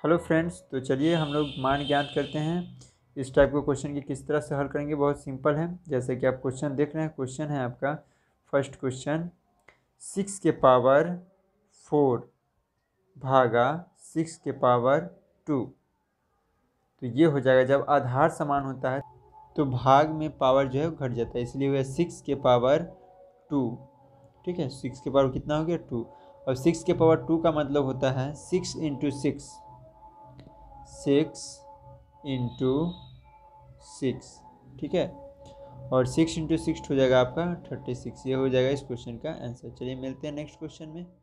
Hello friends, तो चलिए हम लोग मान ज्ञात करते हैं। इस टाइप के क्वेश्चन की किस तरह से हल करेंगे, बहुत सिंपल है। जैसे कि आप क्वेश्चन देख रहे हैं, क्वेश्चन है आपका फर्स्ट क्वेश्चन 6 के पावर 4 भागा 6 के पावर 2। तो ये हो जाएगा, जब आधार समान होता है तो भाग में पावर जो है वो घट जाता है, इसलिए हुआ 6 के पावर 2। ठीक है, 6 के पावर कितना हो गया 2। और 6 के पावर 2 का मतलब होता है 6 इंटू 6, 6 ठीक है। और 6 इंटू 6 हो जाएगा आपका 36। ये हो जाएगा इस क्वेश्चन का आंसर। चलिए मिलते हैं नेक्स्ट क्वेश्चन में।